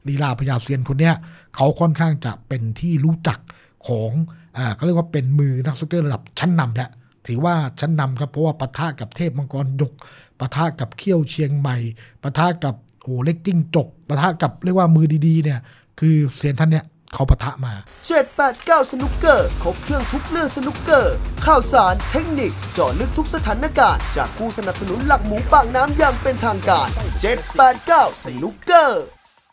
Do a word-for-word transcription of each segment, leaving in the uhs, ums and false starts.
ลีลาพญาเซียนคนเนี้ยเขาค่อนข้างจะเป็นที่รู้จักของอ่าเขาเรียกว่าเป็นมือนักสนุกเกอร์ระดับชั้นนำแล้วถือว่าชั้นนำครับเพราะว่าปะทะกับเทพมังกรหยกปะทะกับเขี้ยวเชียงใหม่ปะทะกับโอ้เล็กจิ้งจกปะทะกับเรียกว่ามือดีๆเนี่ยคือเซียนท่านเนี้ยเขาปะทะมาเจ็ด แปด เก้า สนุกเกอร์ครบเครื่องทุกเรื่องสนุกเกอร์ข่าวสารเทคนิคเจาะลึกทุกสถานการณ์จากผู้สนับสนุนหลักหมูปากน้ำอย่างเป็นทางการเจ็ด แปด เก้า สนุกเกอร์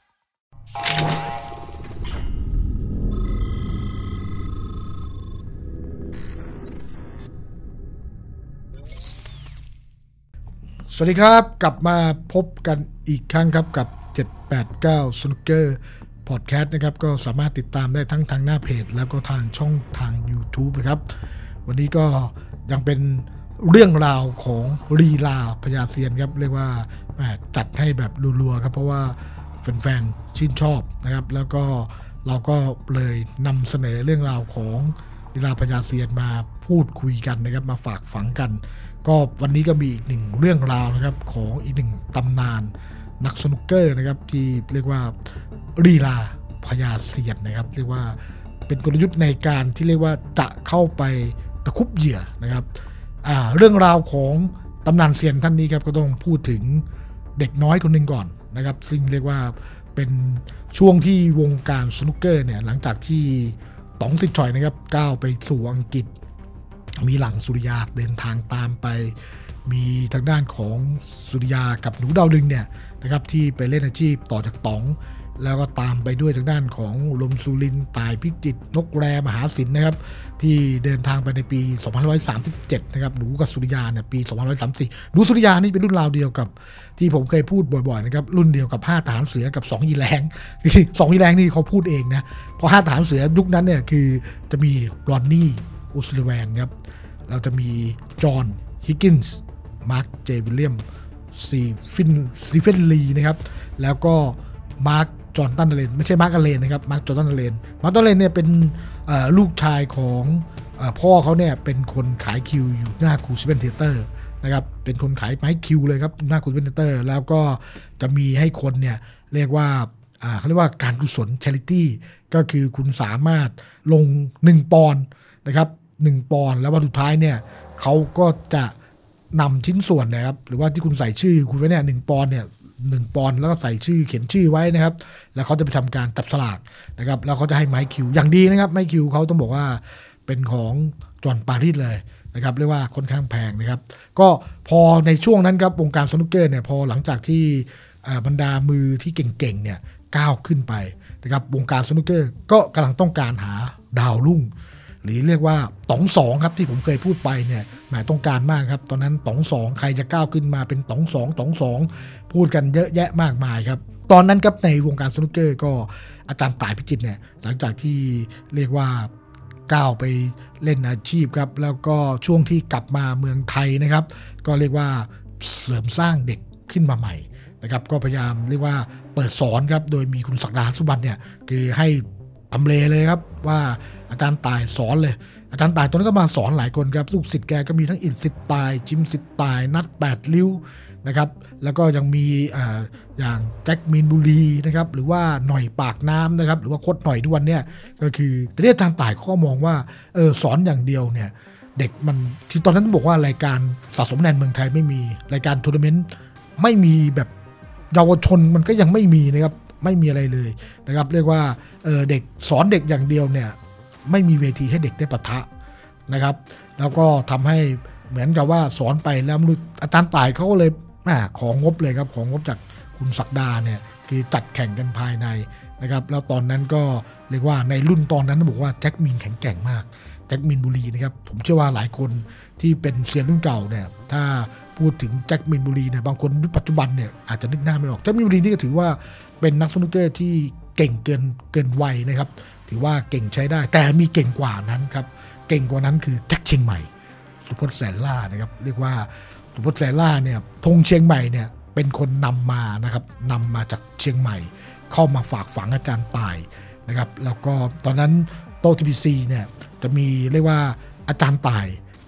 สวัสดีครับกลับมาพบกันอีกครั้งครับกับเจ็ด แปด เก้า สนุกเกอร์พอดแคสต์นะครับก็สามารถติดตามได้ทั้งทางหน้าเพจแล้วก็ทางช่องทาง YouTube นะครับวันนี้ก็ยังเป็นเรื่องราวของลีลาพญาเซียนครับเรียกว่าจัดให้แบบรัวๆครับเพราะว่าแฟนๆชื่นชอบนะครับแล้วก็เราก็เลยนำเสนอเรื่องราวของลีลาพญาเซียนมาพูดคุยกันนะครับมาฝากฝังกันก็วันนี้ก็มีอีกหนึ่งเรื่องราวนะครับของอีกหนึ่งตำนานนักสนุกเกอร์นะครับที่เรียกว่าลีลาพญาเซียนนะครับเรียกว่าเป็นกลยุทธ์ในการที่เรียกว่าจะเข้าไปตะคุบเหยื่อนะครับอ่าเรื่องราวของตำนานเซียนท่านนี้ครับก็ต้องพูดถึงเด็กน้อยคนหนึ่งก่อนนะครับซึ่งเรียกว่าเป็นช่วงที่วงการสนุกเกอร์เนี่ยหลังจากที่ต๋องสิทธิ์ฉ่อยนะครับก้าวไปสู่อังกฤษมีหลังสุริยาเดินทางตามไปมีทางด้านของสุริยากับหนูดาวดึงเนี่ยนะครับที่ไปเล่นอาชีพต่อจากต๋องแล้วก็ตามไปด้วยทางด้านของลมสุรินทร์ตายพิจิตรนกแรมหาศิลป์นะครับที่เดินทางไปในปีสองพันห้าร้อยสามสิบเจ็ดนะครับหนูกับสุริยาเนี่ยปีสองพันห้าร้อยสามสิบสี่หนูสุริยานี่เป็นรุ่นราวเดียวกับที่ผมเคยพูดบ่อยๆนะครับรุ่นเดียวกับห้าทหารเสือกับสองยีแรงสองยีแรงนี่เขาพูดเองนะเพราะห้าทหารเสือยุคนั้นเนี่ยคือจะมีรอนนี่อูสลิแวนครับเราจะมีจอห์นฮิกกินส์มาร์คเจวิลเลียมซีฟินซีเฟนลีนะครับแล้วก็มาร์คจอห์นตันเลนไม่ใช่มาร์คอเลนนะครับมาร์คจอห์นตันเลนมาร์คจอห์นตันเลนเนี่ยเป็นลูกชายของพ่อเขาเนี่ยเป็นคนขายคิวอยู่หน้าครูสเปนเทเตอร์นะครับเป็นคนขายไม้คิวเลยครับหน้าครูสเปนเทเตอร์แล้วก็จะมีให้คนเนี่ยเรียกว่าเขาเรียกว่าการกุศล charity ก็คือคุณสามารถลงหนึ่งปอนด์นะครับหนึ่งปอนด์แล้ววันสุดท้ายเนี่ยเขาก็จะนำชิ้นส่วนนะครับหรือว่าที่คุณใส่ชื่อคุณไว้เนี่ยหนึ่งปอนด์เนี่ยหนึ่งปอนด์แล้วก็ใส่ชื่อเขียนชื่อไว้นะครับแล้วเขาจะไปทำการจับสลากนะครับแล้วเขาจะให้ไม้คิวอย่างดีนะครับไม้คิวเขาต้องบอกว่าเป็นของจอห์นปารีสเลยนะครับเรียกว่าค่อนข้างแพงนะครับก็พอในช่วงนั้นครับวงการสนุกเกอร์เนี่ยพอหลังจากที่บรรดามือที่เก่งๆเนี่ยก้าวขึ้นไปนะครับวงการสนุกเกอร์ก็กำลังต้องการหาดาวรุ่งหรือเรียกว่าต๋องสองครับที่ผมเคยพูดไปเนี่ยหมายต้องการมากครับตอนนั้นต๋องสองใครจะก้าวขึ้นมาเป็นต๋องสองต๋องสองพูดกันเยอะแยะมากมายครับตอนนั้นครับในวงการสนุกเกอร์ก็อาจารย์ต่ายพิจิตรเนี่ยหลังจากที่เรียกว่าก้าวไปเล่นอาชีพครับแล้วก็ช่วงที่กลับมาเมืองไทยนะครับก็เรียกว่าเสริมสร้างเด็กขึ้นมาใหม่นะครับก็พยายามเรียกว่าเปิดสอนครับโดยมีคุณศักดาสุบันเนี่ยคือให้ทำเลเลยครับว่าอาจารย์ต่ายสอนเลยอาจารย์ต่ายตอนนั้นก็มาสอนหลายคนครับลูกศิษย์แกก็มีทั้งอินสิทธิ์ตายจิมสิทธิ์ตายนัดแปดริ้วนะครับแล้วก็ยังมีอ่าอย่างแจ็คมีนบุรีนะครับหรือว่าหน่อยปากน้ำนะครับหรือว่าโคตรหน่อยทุกวันเนี่ยก็คือแต่ที่อาจารย์ต่ายเขาก็มองว่าเออสอนอย่างเดียวเนี่ยเด็กมันคือตอนนั้นต้องบอกว่ารายการสะสมคะแนนเมืองไทยไม่มีรายการทัวร์นาเมนต์ไม่มีแบบเยาวชนมันก็ยังไม่มีนะครับไม่มีอะไรเลยนะครับเรียกว่า เ, เด็กสอนเด็กอย่างเดียวเนี่ยไม่มีเวทีให้เด็กได้ปะทะนะครับแล้วก็ทำให้เหมือนกับว่าสอนไปแล้วอาจารย์ต่ายเขาก็เลยของงบเลยครับของงบจากคุณศักดาเนี่ยคือจัดแข่งกันภายในนะครับแล้วตอนนั้นก็เรียกว่าในรุ่นตอนนั้นต้องบอกว่าแจ็คมินแข็งแกร่งมากแจ็คมินบุรีนะครับผมเชื่อว่าหลายคนที่เป็นเซียนรุ่นเก่าเนี่ยถ้าพูดถึงแจ็คมินบุรีเนี่ยบางคนปัจจุบันเนี่ยอาจจะนึกหน้าไม่ออกแจ็คมินบุรีนี่ก็ถือว่าเป็นนักสนุกเกอร์ที่เก่งเกินเกินวัยนะครับถือว่าเก่งใช้ได้แต่มีเก่งกว่านั้นครับเก่งกว่านั้นคือแจ็คเชียงใหม่สุพจน์แสนล่านะครับเรียกว่าสุพจน์แสนล่าเนี่ยธงเชียงใหม่เนี่ยเป็นคนนำมานะครับนำมาจากเชียงใหม่เข้ามาฝากฝังอาจารย์ต่ายนะครับแล้วก็ตอนนั้นโต๊ะทีพีซีเนี่ยจะมีเรียกว่าอาจารย์ต่าย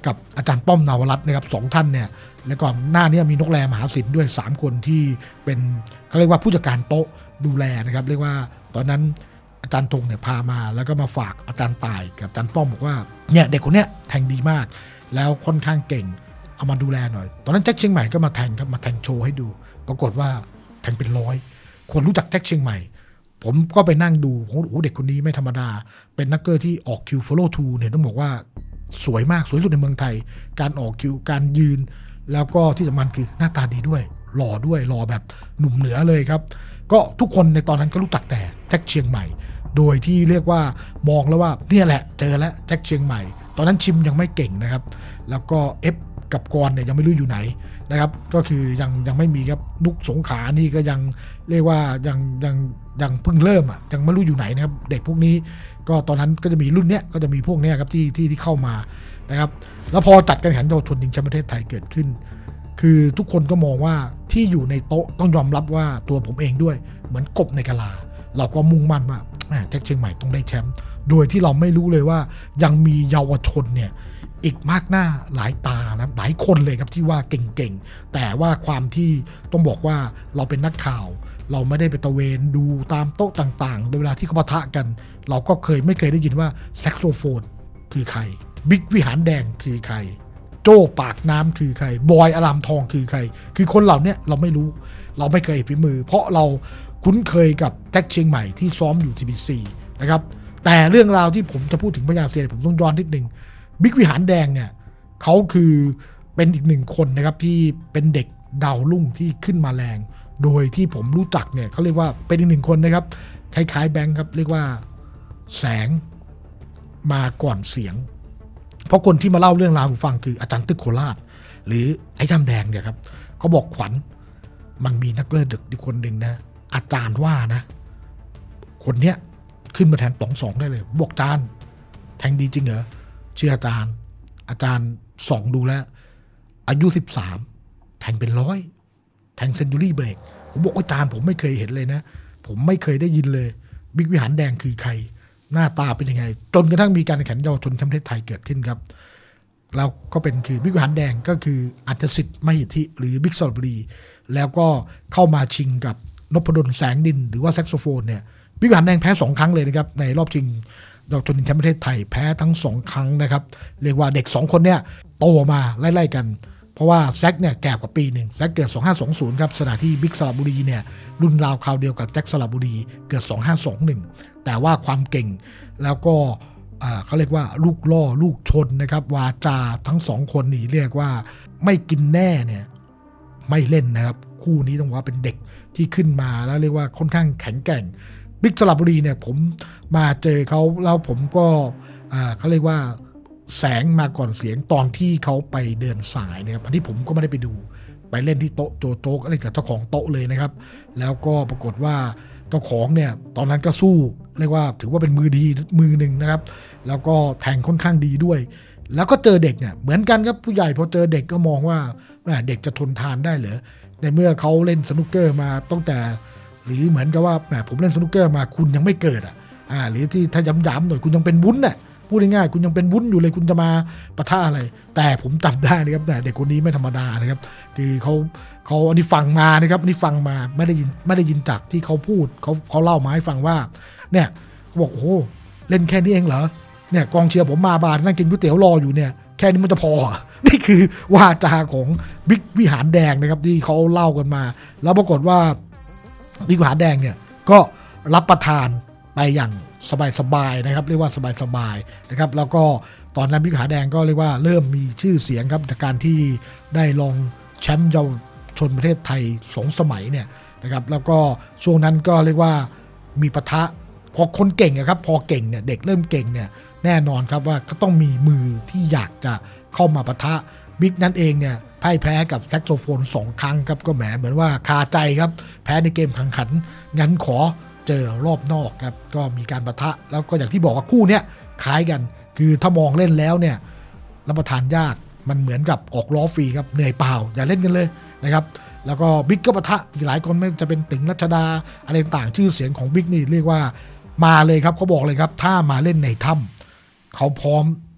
กับอาจารย์ป้อมนาวรัตน์นะครับสองท่านเนี่ยแล้วก่อนหน้านี้มีนกแรมหาสินด้วยสามคนที่เป็นเขาเรียกว่าผู้จัดการโต๊ะดูแลนะครับเรียกว่าตอนนั้นอาจารย์ธงเนี่ยพามาแล้วก็มาฝากอาจารย์ต่ายกับอาจารย์ป้อมบอกว่าเนี่ยเด็กคนเนี้ยแทงดีมากแล้วค่อนข้างเก่งเอามาดูแลหน่อยตอนนั้นแจ็คเชียงใหม่ก็มาแทงครับมาแทงโชว์ให้ดูปรากฏว่าแทงเป็นร้อยคนรู้จักแจ็คเชียงใหม่ผมก็ไปนั่งดูโอ้โหเด็กคนนี้ไม่ธรรมดาเป็นนักเกอร์ที่ออกคิว follow two เนี่ยต้องบอกว่าสวยมากสวยสุดในเมืองไทยการออกคิวการยืนแล้วก็ที่สำคัญคือหน้าตาดีด้วยหล่อด้วยหล่อแบบหนุ่มเหนือเลยครับก็ทุกคนในตอนนั้นก็รู้จักแต่แจ็คเชียงใหม่โดยที่เรียกว่ามองแล้วว่าเนี่ยแหละเจอแล้วแจ็คเชียงใหม่ตอนนั้นชิมยังไม่เก่งนะครับแล้วก็เอฟกับกรเนี่ยยังไม่รู้อยู่ไหนนะครับก็คือยังยังไม่มีครับนุกสงขานี่ก็ยังเรียกว่ายังยังยังเพิ่งเริ่มอ่ะยังไม่รู้อยู่ไหนนะครับเด็กพวกนี้ก็ตอนนั้นก็จะมีรุ่นเนี้ยก็จะมีพวกเนี้ยครับที่ที่ที่เข้ามานะครับแล้วพอจัดการแข่งขันเยาวชนชิงแชมป์ประเทศไทยเกิดขึ้นคือทุกคนก็มองว่าที่อยู่ในโต๊ะต้องยอมรับว่าตัวผมเองด้วยเหมือนกบในกะลาเราก็มุ่งมั่นว่าแจ็คเชียงใหม่ต้องได้แชมป์โดยที่เราไม่รู้เลยว่ายังมีเยาวชนเนี่ยอีกมากหน้าหลายตานะหลายคนเลยครับที่ว่าเก่งๆแต่ว่าความที่ต้องบอกว่าเราเป็นนักข่าวเราไม่ได้ไปตะเวนดูตามโต๊ะต่างๆในเวลาที่เขาปะทะกันเราก็เคยไม่เคยได้ยินว่าแซกโซโฟนคือใครบิ๊กวิหารแดงคือใครโจ้ปากน้ำคือใครบอยอารามทองคือใครคือคนเหล่านี้เราไม่รู้เราไม่เคยฝีมือเพราะเราคุ้นเคยกับแจ็คเชียงใหม่ที่ซ้อมอยู่ ที บี ซี นะครับแต่เรื่องราวที่ผมจะพูดถึงพญาเซียนผมต้องย้อนนิดนึงบิ๊กวิหารแดงเนี่ยเขาคือเป็นอีกหนึ่งคนนะครับที่เป็นเด็กดาวรุ่งที่ขึ้นมาแรงโดยที่ผมรู้จักเนี่ยเขาเรียกว่าเป็นอีกหนึ่งคนนะครับคล้ายๆแบงค์ครับเรียกว่าแสงมาก่อนเสียงเพราะคนที่มาเล่าเรื่องราวผมฟังคืออาจารย์ตึกโคราชหรือไอ้ดำแดงเนี่ยครับเขาบอกขวัญมันมีนักเล่นเด็กอีกคนหนึ่งนะอาจารย์ว่านะคนเนี้ยขึ้นมาแทนต๋องสองได้เลยบอกอาจารย์แทงดีจริงเหรอเชื่ออาจารย์อาจารย์ส่องดูแล้วอายุสิบสามแทงเป็นร้อยแทงเซนจูรี่เบรกผมบอกอาจารย์ผมไม่เคยเห็นเลยนะผมไม่เคยได้ยินเลยบิ๊กวิหารแดงคือใครหน้าตาเป็นยังไงจนกระทั่งมีการแข่งขันเยาวชนแชมป์ประเทศไทยเกิดขึ้นครับแล้วก็เป็นคือบิ๊กวิหารแดงก็คืออัจสิทธิ์มหิทธิหรือบิ๊กสระบุรีแล้วก็เข้ามาชิงกับนพดลแสงดินหรือว่าแซกโซโฟนเนี่ยบิ๊กวิหารแดงแพ้สองครั้งเลยนะครับในรอบชิงเยาวชนแชมป์ประเทศไทยแพ้ทั้งสองครั้งนะครับเรียกว่าเด็กสองคนเนี่ยโตมาไล่ๆกันเพราะว่าแซกเนี่ยแก่กว่าปีหนึ่งแซกเกิดสองห้าสองศูนย์ครับขณะที่บิ๊กสระบุรีเนี่ยรุ่นราวคราวเดียวกับแจ็คสระบุรีเกิดสองห้าสองหนึ่งแต่ว่าความเก่งแล้วก็เขาเรียกว่าลูกล่อลูกชนนะครับวาจาทั้งสองคนนี่เรียกว่าไม่กินแน่เนี่ยไม่เล่นนะครับคู่นี้ต้องว่าเป็นเด็กที่ขึ้นมาแล้วเรียกว่าค่อนข้างแข็งแกร่งบิ๊กสระบุรีเนี่ยผมมาเจอเขาแล้วผมก็เขาเรียกว่าแสงมาก่อนเสียงตอนที่เขาไปเดินสายนะครับอันนี้ผมก็ไม่ได้ไปดูไปเล่นที่โต๊ะโจโจ๊กเล่นกับเจ้าของโต๊ะเลยนะครับแล้วก็ปรากฏว่าเจ้าของเนี่ยตอนนั้นก็สู้เรียกว่าถือว่าเป็นมือดีมือหนึ่งนะครับแล้วก็แทงค่อนข้างดีด้วยแล้วก็เจอเด็กเนี่ยเหมือนกันครับผู้ใหญ่พอเจอเด็กก็มองว่าเด็กจะทนทานได้เหรอในเมื่อเขาเล่นสนุกเกอร์มาตั้งแต่หรือเหมือนกับว่าแหมผมเล่นสนุกเกอร์มาคุณยังไม่เกิดอ่ะอ่าหรือที่ถ้าย้ำๆหน่อยคุณยังเป็นวุ้นน่ะพูดง่ายๆคุณยังเป็นวุ้นอยู่เลยคุณจะมาปะทะอะไรแต่ผมจำได้นะครับแต่เด็กคนนี้ไม่ธรรมดานะครับคือเขาเขาอันนี้ฟังมานะครับอันนี้ฟังมาไม่ได้ยินไม่ได้ยินจากที่เขาพูดเขาเขาเล่ามาให้ฟังว่าเนี่ยเขาบอกโอ้เล่นแค่นี้เองเหรอเนี่ยกองเชียร์ผมมาบานนั่งกินก๋วยเตี๋ยวรออยู่เนี่ยแค่นี้มันจะพอนี่คือวาจาของบิ๊กวิหารแดงนะครับที่เขาเล่ากันมาแล้วปรากฏว่าบิ๊กวิหารแดงเนี่ยก็รับประทานไปอย่างสบายๆนะครับเรียกว่าสบายๆนะครับแล้วก็ตอนนั้นบิ๊กวิหารแดงก็เรียกว่าเริ่มมีชื่อเสียงครับจากการที่ได้ลองแชมป์เยาวชนประเทศไทยสองสมัยเนี่ยนะครับแล้วก็ช่วงนั้นก็เรียกว่ามีปะทะพอคนเก่งครับพอเก่งเนี่ยเด็กเริ่มเก่งเนี่ยแน่นอนครับว่าก็ต้องมีมือที่อยากจะเข้ามาปะทะบิ๊กนั่นเองเนี่ยพ่ายแพ้กับแซกโซโฟนสองครั้งครับก็แหมเหมือนว่าคาใจครับแพ้ในเกมแข่งขันงั้นขอเจอรอบนอกครับก็มีการปะทะแล้วก็อย่างที่บอกว่าคู่เนี้ยคล้ายกันคือถ้ามองเล่นแล้วเนี่ยรับประทานยากมันเหมือนกับออกล้อฟรีครับเหนื่อยเปล่าอย่าเล่นกันเลยนะครับแล้วก็บิ๊กก็ปะทะหลายคนไม่จะเป็นติ๋งรัชดาอะไรต่างชื่อเสียงของบิ๊กนี่เรียกว่ามาเลยครับเขาบอกเลยครับถ้ามาเล่นในถ้ำเขาพร้อม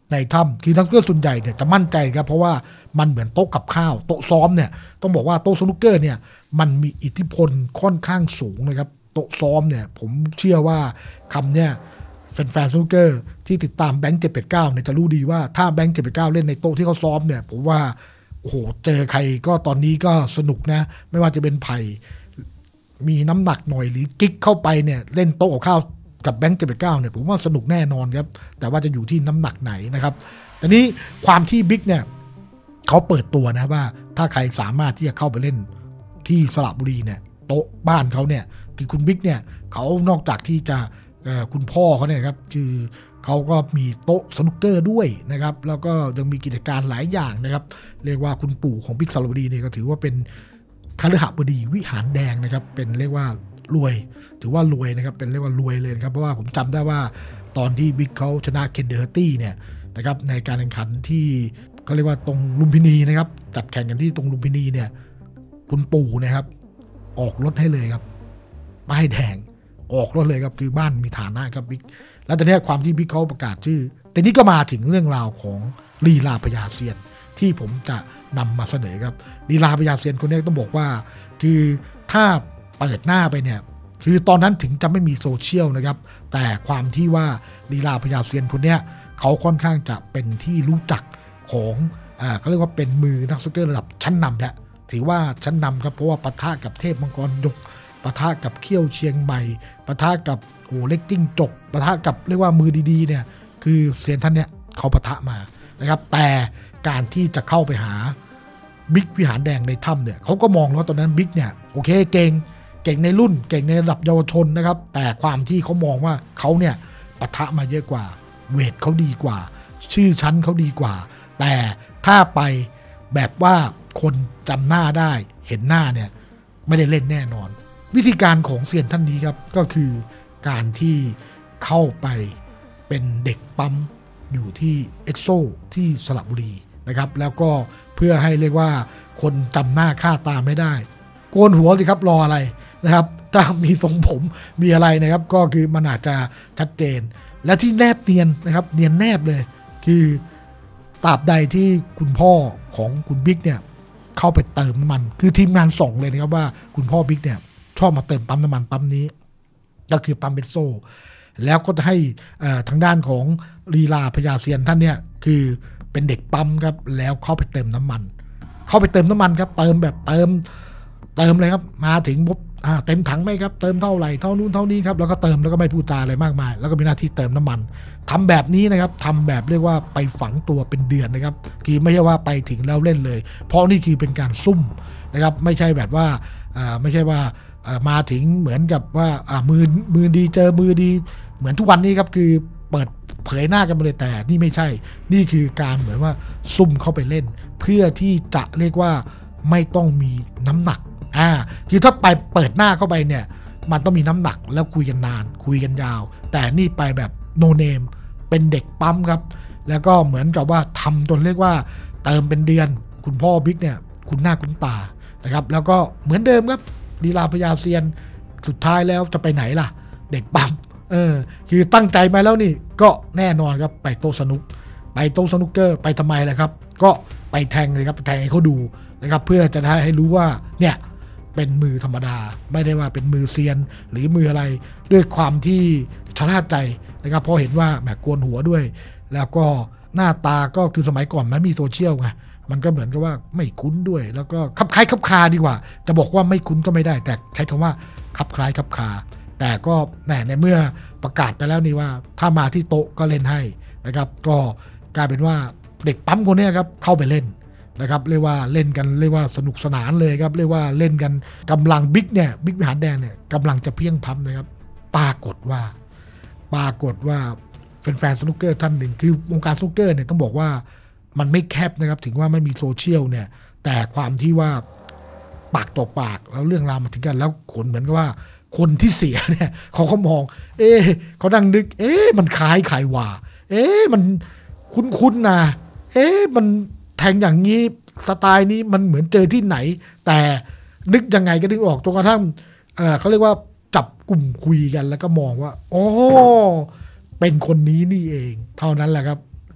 ในถ้ำคือนักสนุกเกอร์ส่วนใหญ่เนี่ยจะมั่นใจครับเพราะว่ามันเหมือนโต๊ะกับข้าวโต๊ะซ้อมเนี่ยต้องบอกว่าโต๊ะสนุกเกอร์เนี่ยมันมีอิทธิพลค่อนข้างสูงนะครับโต๊ะซ้อมเนี่ยผมเชื่อว่าคำเนี่ยแฟนๆสนุกเกอร์ที่ติดตามแบงค์เจ็ดแปดเก้าเนี่ยจะรู้ดีว่าถ้าแบงค์เจ็ดแปดเก้าเล่นในโต๊ะที่เขาซ้อมเนี่ยผมว่าโอ้โหเจอใครก็ตอนนี้ก็สนุกนะไม่ว่าจะเป็นไผ่มีน้ำหนักหน่อยหรือกิ๊กเข้าไปเนี่ยเล่นโต๊ะกับข้าวกับแบงค์เจ็ดแปดเก้าเนี่ยผมว่าสนุกแน่นอนครับแต่ว่าจะอยู่ที่น้ำหนักไหนนะครับแต่นี้ความที่บิ๊กเนี่ยเขาเปิดตัวนะว่าถ้าใครสามารถที่จะเข้าไปเล่นที่สระบุรีเนี่ยโต๊ะบ้านเขาเนี่ยคือคุณบิ๊กเนี่ยเขานอกจากที่จะคุณพ่อเขาเนี่ยครับคือเขาก็มีโต๊ะสนุกเกอร์ด้วยนะครับแล้วก็ยังมีกิจการหลายอย่างนะครับเรียกว่าคุณปู่ของบิ๊กสระบุรีเนี่ยก็ถือว่าเป็นคฤหบดีวิหารแดงนะครับเป็นเรียกว่ารวยถือว่ารวยนะครับเป็นเรียกว่ารวยเลยครับเพราะว่าผมจำได้ว่าตอนที่บิ๊กเขาชนะเคนเดอร์ตี้เนี่ยนะครับในการแข่งขันที่เขาเรียกว่าตรงลุมพินีนะครับจัดแข่งกันที่ตรงลุมพินีเนี่ยคุณปู่นะครับออกรถให้เลยครับป้ายแดงออกรถเลยครับคือบ้านมีฐานะครับบิ๊กแล้วตอนนี้ความที่บิ๊กเขาประกาศชื่อแต่นี้ก็มาถึงเรื่องราวของลีลาพญาเซียนที่ผมจะนำมาเสนอครับลีลาพญาเซียนคนนี้ต้องบอกว่าคือถ้าเปิดหน้าไปเนี่ยคือตอนนั้นถึงจะไม่มีโซเชียลนะครับแต่ความที่ว่าลีลาพญาเซียนคนนี้เขาค่อนข้างจะเป็นที่รู้จักของอ่าเขาเรียกว่าเป็นมือนักสนุกเกอร์ระดับชั้นนำแล้วถือว่าชั้นนำครับเพราะว่าปะทะกับเทพมังกรยกปะทะกับเขี้ยวเชียงใหม่ปะทะกับโอ้เล็กจิ้งจกปะทะกับเรียกว่ามือดีๆเนี่ยคือเซียนท่านเนี่ยเขาปะทะมานะครับแต่การที่จะเข้าไปหาบิ๊กวิหารแดงในถ้ำเนี่ยเขาก็มองว่าตอนนั้นบิ๊กเนี่ยโอเคเก่งเก่งในรุ่นเก่งในระดับเยาวชนนะครับแต่ความที่เขามองว่าเขาเนี่ยปะทะมาเยอะกว่าเวทเขาดีกว่าชื่อชั้นเขาดีกว่าแต่ถ้าไปแบบว่าคนจำหน้าได้เห็นหน้าเนี่ยไม่ได้เล่นแน่นอนวิธีการของเซียนท่านนี้ครับก็คือการที่เข้าไปเป็นเด็กปั๊มอยู่ที่เอ็กโซที่สระบุรีนะครับแล้วก็เพื่อให้เรียกว่าคนจำหน้าค่าตาไม่ได้โกนหัวสิครับรออะไรนะครับถ้ามีทรงผมมีอะไรนะครับก็คือมันอาจจะชัดเจนและที่แนบเนียนนะครับเนียนแนบเลยคือตราบใดที่คุณพ่อของคุณบิ๊กเนี่ยเข้าไปเติมน้ำมันคือทีมงานส่งเลยนะครับว่าคุณพ่อบิ๊กเนี่ยชอบมาเติมปั๊มน้ำมันปั๊มนี้ก็คือปั๊มเบสโซแล้วก็จะให้ทางด้านของลีลาพญาเซียนท่านเนี่ยคือเป็นเด็กปั๊มครับแล้วเข้าไปเติมน้ำมันเข้าไปเติมน้ำมันครับเติมแบบเติมเติมเลยครับมาถึงปุ๊บเต็มถังไหมครับเติมเท่าไหร่เท่านู้นเท่านี้ครับแล้วก็เติมแล้วก็ไม่พูดจาอะไรมากมายแล้วก็มีหน้าที่เติมน้ำมันทำแบบนี้นะครับทำแบบเรียกว่าไปฝังตัวเป็นเดือนนะครับคือไม่ใช่ว่าไปถึงแล้วเล่นเลยเพราะนี่คือเป็นการซุ่มนะครับไม่ใช่แบบว่าไม่ใช่ว่ามาถึงเหมือนกับว่ามือมือดีเจอมือดีเหมือนทุกวันนี้ครับคือเปิดเผยหน้ากันไปเลยแต่นี่ไม่ใช่นี่คือการเหมือนว่าซุ่มเข้าไปเล่นเพื่อที่จะเรียกว่าไม่ต้องมีน้ำหนักอ่าคือถ้าไปเปิดหน้าเข้าไปเนี่ยมันต้องมีน้ำหนักแล้วคุยกันนานคุยกันยาวแต่นี่ไปแบบโนเนมเป็นเด็กปั๊มครับแล้วก็เหมือนกับว่าทำจนเรียกว่าเติมเป็นเดือนคุณพ่อบิ๊กเนี่ยคุณหน้าคุณตานะครับแล้วก็เหมือนเดิมครับลีลาพญาเซียนสุดท้ายแล้วจะไปไหนล่ะเด็กปั๊มเออคือตั้งใจมาแล้วนี่ก็แน่นอนครับไปโต๊ะสนุกไปโต๊ะสนุกเกอร์ไปทำไมล่ะครับก็ไปแทงเลยครับไปแทงให้เขาดูนะครับเพื่อจะได้ให้รู้ว่าเนี่ยเป็นมือธรรมดาไม่ได้ว่าเป็นมือเซียนหรือมืออะไรด้วยความที่ชะล่าใจนะครับเพราะเห็นว่าแบบโกนหัวด้วยแล้วก็หน้าตาก็คือสมัยก่อนมันมีโซเชียลไงมันก็เหมือนกับว่าไม่คุ้นด้วยแล้วก็คับคล้ายคับคาดีกว่าจะบอกว่าไม่คุ้นก็ไม่ได้แต่ใช้คำว่าคับคล้ายคับคาแต่ก็แหมในเมื่อประกาศไปแล้วนี่ว่าถ้ามาที่โต๊ะก็เล่นให้นะครับก็กลายเป็นว่าเด็กปั๊มคนนี้ครับเข้าไปเล่นนะครับเรียกว่าเล่นกันเรียกว่าสนุกสนานเลยครับเรียกว่าเล่นกันกำลังบิ๊กเนี่ยบิ๊กวิหารแดงเนี่ยกำลังจะเพี้ยงพำนะครับปรากฏว่าปรากฏว่าแฟนๆสนุกเกอร์ท่านหนึ่งคือวงการสนุกเกอร์เนี่ยต้องบอกว่ามันไม่แคบนะครับถึงว่าไม่มีโซเชียลเนี่ยแต่ความที่ว่าปากต่อปากแล้วเรื่องราวมาถึงกันแล้วขนเหมือนกับว่าคนที่เสียเนี่ยเขาก็มองเอ๊ะเขาดังนึกเอ๊ะมันคล้ายใครว่าเอ๊ะมันคุ้นๆนะเอ๊ะมันแทงอย่างนี้สไตล์นี้มันเหมือนเจอที่ไหนแต่นึกยังไงก็นึกออกจนกระทั่งเออเขาเรียกว่าจับกลุ่มคุยกันแล้วก็มองว่าอ๋อเป็นคนนี้นี่เองเท่านั้นแหละครับ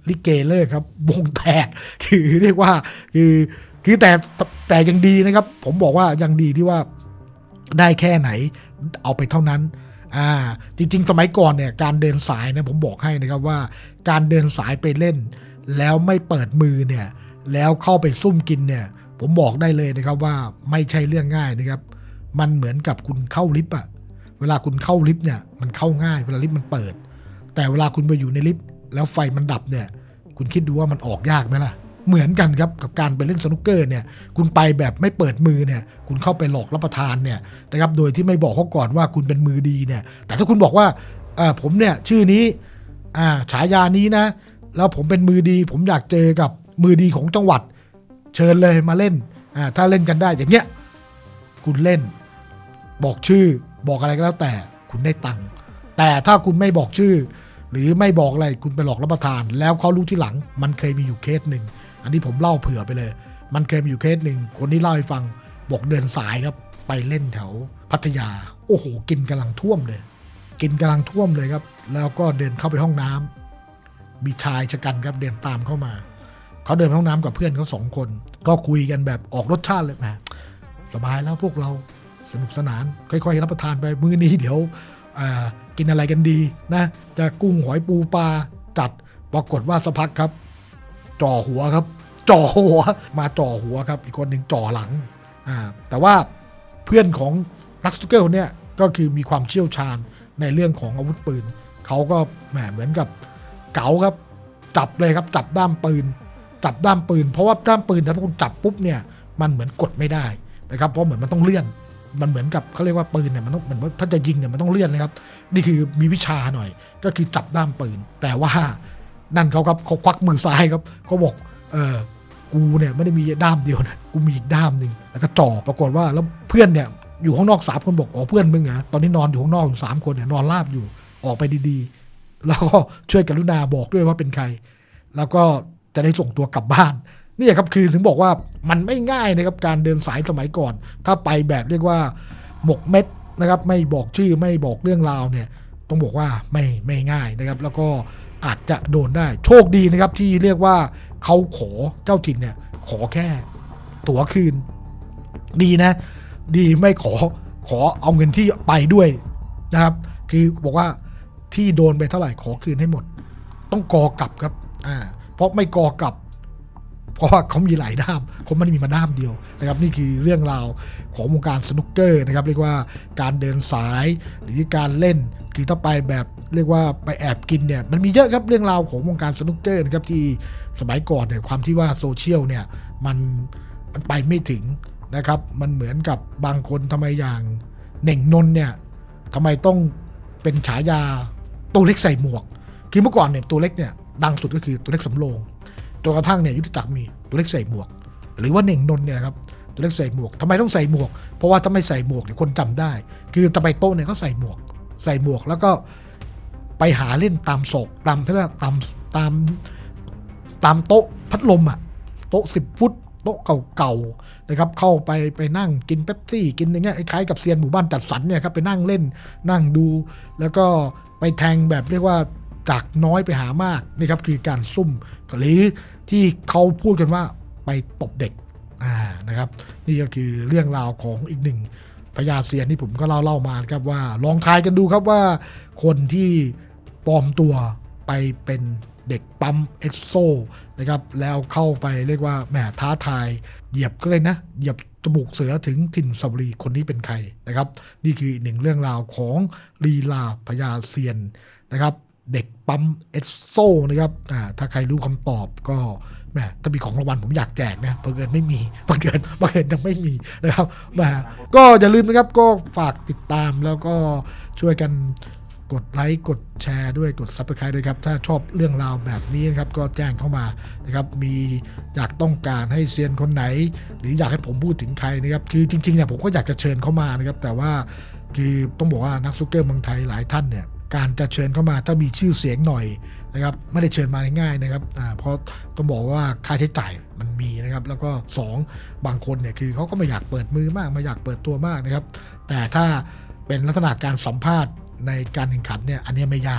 ลิเกเลิกครับวงแตกคือเรียกว่าคือคือแต่แต่ยังดีนะครับผมบอกว่ายังดีที่ว่าได้แค่ไหนเอาไปเท่านั้นอ่าจริงๆสมัยก่อนเนี่ยการเดินสายนะผมบอกให้นะครับว่าการเดินสายไปเล่นแล้วไม่เปิดมือเนี่ยแล้วเข้าไปซุ่มกินเนี่ยผมบอกได้เลยนะครับว่าไม่ใช่เรื่องง่ายนะครับมันเหมือนกับคุณเข้าลิฟต์อะเวลาคุณเข้าลิฟต์เนี่ยมันเข้าง่ายเวลาลิฟต์มันเปิดแต่เวลาคุณไปอยู่ในลิฟต์แล้วไฟมันดับเนี่ยคุณคิดดูว่ามันออกยากไหมล่ะเหมือนกันครับกับการไปเล่นสนุกเกอร์เนี่ยคุณไปแบบไม่เปิดมือเนี่ยคุณเข้าไปหลอกรับประทานเนี่ยนะครับโดยที่ไม่บอกเขาก่อนว่าคุณเป็นมือดีเนี่ยแต่ถ้าคุณบอกว่าผมเนี่ยชื่อนี้ฉายานี้นะแล้วผมเป็นมือดีผมอยากเจอกับมือดีของจังหวัดเชิญเลยมาเล่นถ้าเล่นกันได้อย่างเงี้ยคุณเล่นบอกชื่อบอกอะไรก็แล้วแต่คุณได้ตังค์แต่ถ้าคุณไม่บอกชื่อหรือไม่บอกอะไรคุณไปหลอกรับประทานแล้วเขารู้ที่หลังมันเคยมีอยู่เคสหนึ่งอันนี้ผมเล่าเผื่อไปเลยมันเคยมีอยู่เคสหนึ่งคนที่เล่าให้ฟังบอกเดินสายครับไปเล่นแถวพัทยาโอ้โหกินกำลังท่วมเลยกินกำลังท่วมเลยครับแล้วก็เดินเข้าไปห้องน้ำมีชายชะกันครับเดินตามเข้ามาเขาเดินห้องน้ำกับเพื่อนเขาสองคนก็คุยกันแบบออกรสชาติเลยแหมสบายแล้วพวกเราสนุกสนานค่อยๆรับประทานไปมื้อนี้เดี๋ยวกินอะไรกันดีนะจะกุ้งหอยปูปลาจัดปรากฏว่าสักพักครับจ่อหัวครับจ่อหัวมาจ่อหัวครับอีกคนหนึ่งจ่อหลังอ่าแต่ว่าเพื่อนของนักสนุกเกอร์คนนี้ก็คือมีความเชี่ยวชาญในเรื่องของอาวุธปืนเขาก็แหมเหมือนกับเก๋าครับจับเลยครับจับด้ามปืนจับด้ามปืนเพราะว่าด้ามปืนถ้าคุณจับปุ๊บเนี่ยมันเหมือนกดไม่ได้นะครับเพราะเหมือนมันต้องเลื่อนมันเหมือนกับเขาเรียกว่าปืนเนี่ยมันต้องเหมือนว่าถ้าจะยิงเนี่ยมันต้องเลื่อนนะครับนี่คือมีวิชาหน่อยก็คือจับด้ามปืนแต่ว่านั่นเขาครับเขาควักมือซ้ายครับเขาบอกเออกูเนี่ยไม่ได้มีด้ามเดียวนะกูมีอีกด้ามหนึ่งแล้วก็จ่อปรากฏว่าแล้วเพื่อนเนี่ยอยู่ข้างนอกสามคนบอกอ๋อเพื่อนมึงเหรอตอนนี้นอนอยู่ข้างนอกอยู่สามคนเนี่ยนอนราบอยู่ออกไปดีๆแล้วก็ช่วยกรุณาบอกด้วยว่าเป็นใครแล้วก็จะได้ส่งตัวกลับบ้านนี่ครับคือถึงบอกว่ามันไม่ง่ายนะครับการเดินสายสมัยก่อนถ้าไปแบบเรียกว่าหมกเม็ดนะครับไม่บอกชื่อไม่บอกเรื่องราวเนี่ยต้องบอกว่าไม่ไม่ง่ายนะครับแล้วก็อาจจะโดนได้โชคดีนะครับที่เรียกว่าเขาขอเจ้าถิ่นเนี่ยขอแค่ตั๋วคืนดีนะดีไม่ขอขอเอาเงินที่ไปด้วยนะครับคือบอกว่าที่โดนไปเท่าไหร่ขอคืนให้หมดต้องกอกลับครับอ่าเพราะไม่กอกลับเพราะว่าเขามีหลายด้ามเขาไม่ได้มีมาด้ามเดียวนะครับนี่คือเรื่องราวของวงการสนุกเกอร์นะครับเรียกว่าการเดินสายหรือการเล่นคือถ้าไปแบบเรียกว่าไปแอบกินเนี่ยมันมีเยอะครับเรื่องราวของวงการสนุกเกอร์นะครับที่สมัยก่อนเนี่ยความที่ว่าโซเชียลเนี่ยมันมันไปไม่ถึงนะครับมันเหมือนกับบางคนทำไมอย่างเหน่งนนท์เนี่ยทำไมต้องเป็นฉายาตัวเล็กใส่หมวกคือเมื่อก่อนเนี่ยตัวเล็กเนี่ยดังสุดก็คือตัวเล็กสำโรงจนกระทั่งเนี่ยยุทธจักรมีตัวเล็กใส่หมวกหรือว่าเหน่งนนท์เนี่ยครับตัวเล็กใส่หมวกทำไมต้องใส่หมวกเพราะว่าถ้าไม่ใส่หมวกเนี่ยคนจำได้คือจะไปโต๊ะเนี่ยเขาใส่หมวกใส่หมวกแล้วก็ไปหาเล่นตามศอกตามที่ว่าตามตามตามโต๊ะพัดลมอ่ะโต๊ะสิบฟุตโต๊ะเก่าๆนะครับเข้าไปไปนั่งกินเป๊ปซี่กินอย่างเงี้ยคล้ายๆกับเซียนหมู่บ้านจัดสรรเนี่ยครับไปนั่งเล่นนั่งดูแล้วก็ไปแทงแบบเรียกว่าจากน้อยไปหามากนี่ครับคือการซุ่มหรือที่เขาพูดกันว่าไปตบเด็กอ่านะครับนี่ก็คือเรื่องราวของอีกหนึ่งพญาเซียนที่ผมก็เล่าเล่ามาครับว่าลองทายกันดูครับว่าคนที่ปลอมตัวไปเป็นเด็กปั๊มเอ็กโซนะครับแล้วเข้าไปเรียกว่าแหมท้าทายเหยียบก็เลยนะเหยียบจมูกเสือถึงถิ่นสบรีคนนี้เป็นใครนะครับนี่คือหนึ่งเรื่องราวของลีลาพญาเซียนนะครับเด็กปั๊มเอสโซนะครับอ่าถ้าใครรู้คำตอบก็แหมถ้ามีของรางวัลผมอยากแจกนะบังเอิญไม่มีบังเอิญบังเอิญยังไม่มีนะครับแหมก็อย่าลืมนะครับก็ฝากติดตามแล้วก็ช่วยกันกดไลค์กดแชร์ด้วยกด ซับสไครบ์ ด้วยครับถ้าชอบเรื่องราวแบบนี้นะครับก็แจ้งเข้ามานะครับมีอยากต้องการให้เซียนคนไหนหรืออยากให้ผมพูดถึงใครนะครับคือจริงๆเนี่ยผมก็อยากจะเชิญเข้ามานะครับแต่ว่าคือต้องบอกว่านักสนุกเกอร์เมืองไทยหลายท่านเนี่ยการจะเชิญเข้ามาถ้ามีชื่อเสียงหน่อยนะครับไม่ได้เชิญมาง่ายๆนะครับอ่าเพราะต้องบอกว่าค่าใช้จ่ายมันมีนะครับแล้วก็สองบางคนเนี่ยคือเขาก็ไม่อยากเปิดมือมากไม่อยากเปิดตัวมากนะครับแต่ถ้าเป็นลักษณะการสัมภาษณ์ในการแข่งขันเนี่ยอันนี้ไม่ยาก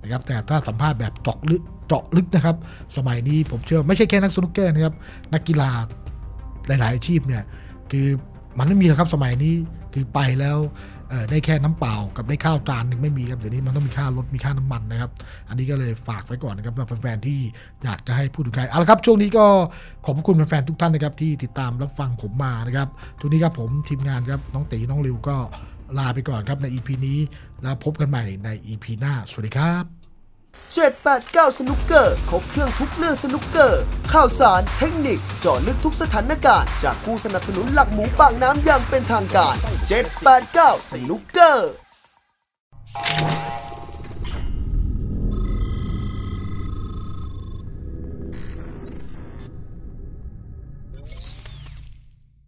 นะครับแต่ถ้าสัมภาษณ์แบบเจาะลึกเจาะลึกนะครับสมัยนี้ผมเชื่อไม่ใช่แค่นักสนุกเกอร์นะครับนักกีฬาหลายๆอาชีพเนี่ยคือมันไม่มีแล้วครับสมัยนี้คือไปแล้วได้แค่น้ำเปล่ากับได้ข้าวจานหนึ่งไม่มีครับเดี๋ยวนี้มันต้องมีค่ารถมีค่าน้ำมันนะครับอันนี้ก็เลยฝากไว้ก่อนนะครับสำหรับแฟนๆที่อยากจะให้พูดถึงใครเอาละครับช่วงนี้ก็ขอบคุณแฟนๆทุกท่านนะครับที่ติดตามรับฟังผมมานะครับทุกนี้ครับผมทีมงานครับน้องตีน้องริวก็ลาไปก่อนครับใน อี พี นี้แล้วพบกันใหม่ใน อี พี หน้าสวัสดีครับเจ็ด แปด เก้า สนุกเกอร์ครบเครื่องทุกเรื่องสนุกเกอร์ข่าวสารเทคนิคเจาะลึกทุกสถานการณ์จากผู้สนับสนุนหลักหมูปากน้ำอย่างเป็นทางการเจ็ด แปด เก้า สนุกเกอร์